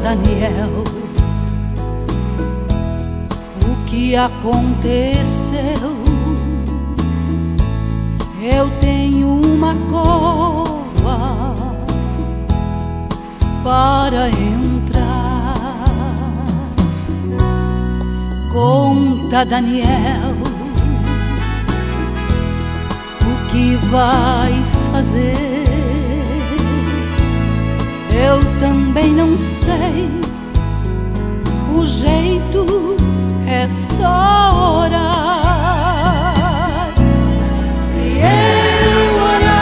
Daniel, o que aconteceu? Eu tenho uma cova para entrar. Conta, Daniel, o que vais fazer? Eu também não sei, o jeito é só orar. Se eu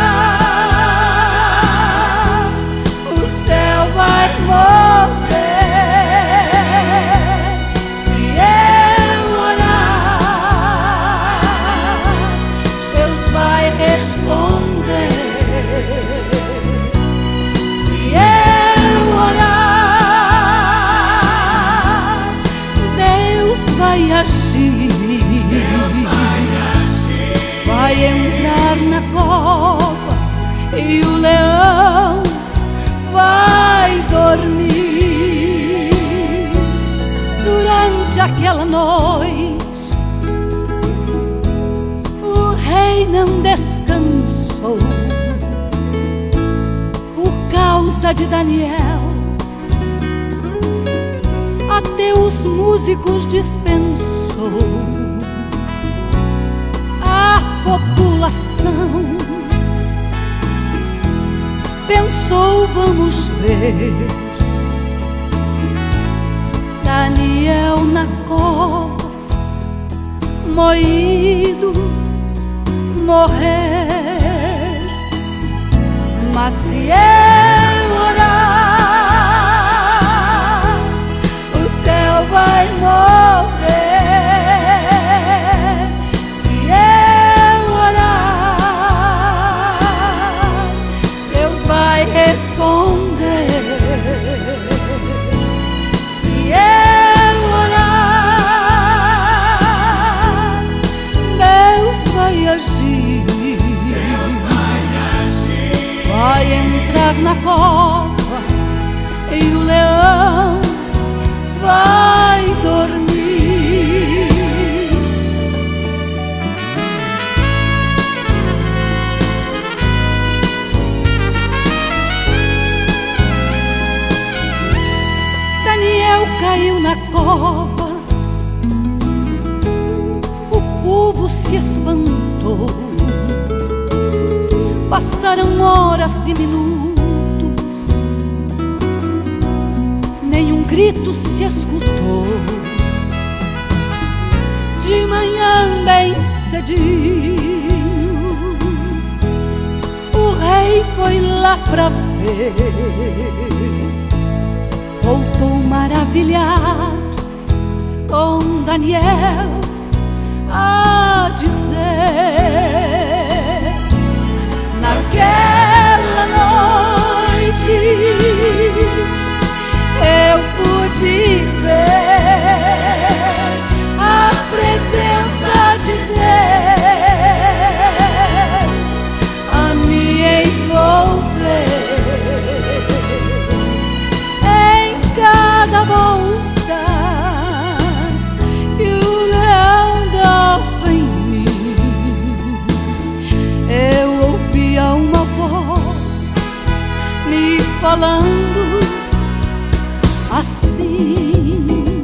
orar, o céu vai mover. Se eu orar, Deus vai responder. Se eu orar, Deus vai agir. Vai entrar na cova e o leão vai dormir. Durante aquela noite, o rei não descansou por causa de Daniel. Até os músicos dispensou. A população pensou, vamos ver Daniel na cova, moído, morrer. Mas se eu orar, o céu vai mover. Se eu orar, Deus vai responder. Se eu orar, Deus vai agir. Vai entrar na cova e o leão vai dormir. Daniel caiu na cova, o povo se espantou. Passaram horas e minutos, nenhum grito se escutou. De manhã bem cedinho, o rei foi lá pra ver. Voltou maravilhado com Daniel a dizer: naquela noite eu pude ver a presença de Deus a me envolver. Em cada volta que o leão dava em mim, eu ouvia uma voz me falando assim: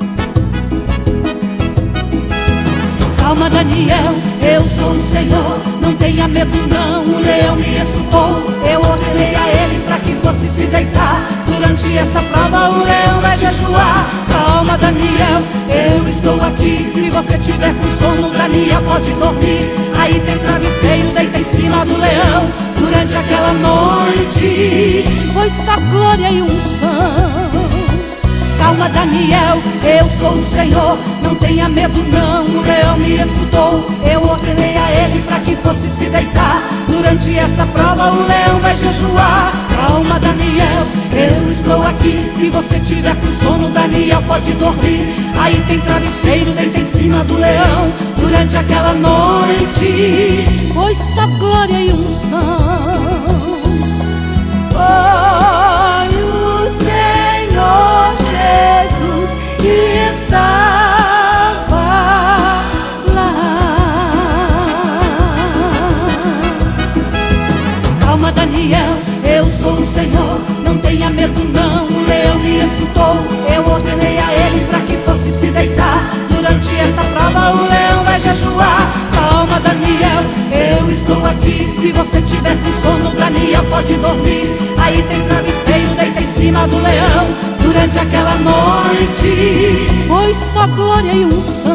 calma, Daniel, eu sou o Senhor, não tenha medo não. O leão me escutou, eu ordenei a ele para que fosse se deitar. Durante esta prova o leão vai jejuar. Calma, Daniel, eu estou aqui. Se você tiver com sono, Daniel pode dormir. Aí tem travesseiro, deita em cima do leão. Durante aquela noite foi só glória e unção. Calma, Daniel, eu sou o Senhor, não tenha medo não. O leão me escutou, eu ordenei a ele para que fosse se deitar. Durante esta prova o leão vai jejuar. Calma, Daniel, eu estou aqui. Se você tiver com sono, Daniel pode dormir. Aí tem travesseiro, deita em cima do leão. Durante aquela noite foi só glória e unção. Foi o Senhor Senhor, não tenha medo não. O leão me escutou, eu ordenei a ele para que fosse se deitar. Durante esta prova o leão vai jejuar. Calma, Daniel, eu estou aqui. Se você tiver com sono, Daniel, pode dormir. Aí tem travesseiro, deita em cima do leão durante aquela noite. Foi só glória e unção